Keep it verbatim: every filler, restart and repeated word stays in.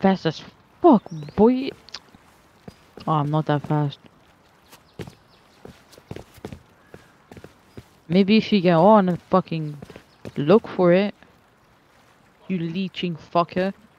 fast as fuck, boy. Oh, I'm not that fast. Maybe if you get on and fucking look for it, you leeching fucker.